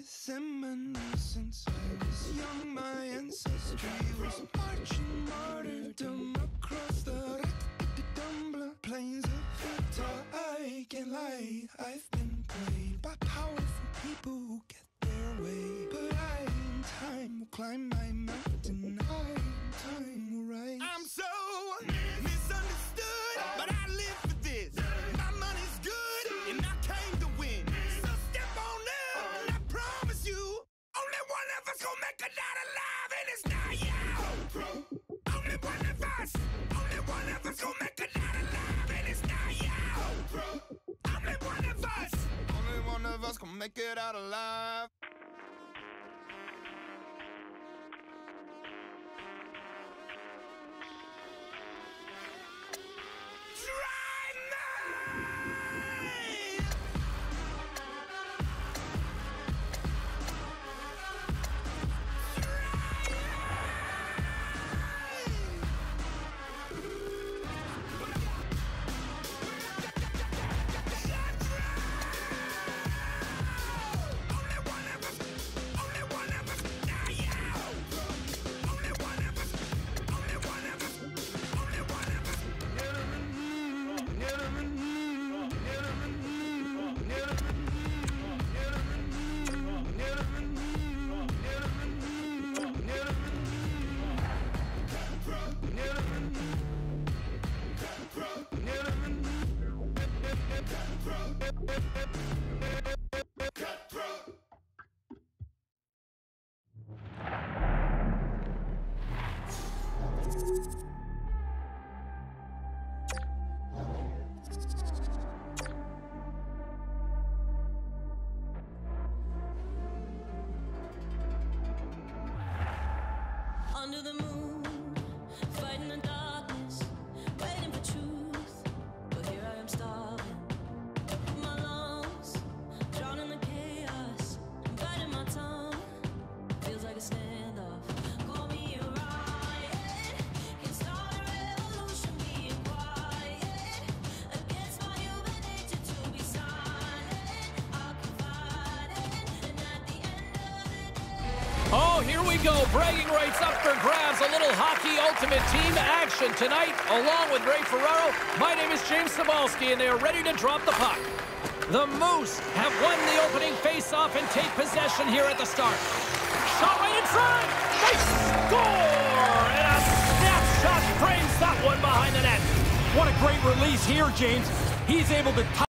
is imminent. Since I was young, my ancestry was marching martyrdom across the Tumbler plains of Utah. I can't lie, I've been played by powerful people who get their way. But I, in time, will climb my mountain. I, in time, will rise. I'm so misunderstood, but I live for this. My money's good, and I came to win. So step on up, and I promise you, only one of us gon' make it out alive, and it's not you. Only one of us, only one of us gon' make it out alive, and it's not you. Only one of us gon' make it out alive. Under the moon, fighting the darkness, waiting for truth. But here I am starving. My lungs, drowning in the chaos, biting my tongue. Feels like a standoff. Call me a riot. Can start a revolution, being quiet. Against my human nature to be silent. I'll confide it, and at the end of the day. Oh, here we go. Bragging rights up for grabs. A little hockey ultimate team action tonight, along with Ray Ferraro. My name is James Cybulski, and they are ready to drop the puck. The Moose have won the opening face-off and take possession here at the start. Shot right in front. They score! And a snapshot frames that one behind the net. What a great release here, James. He's able to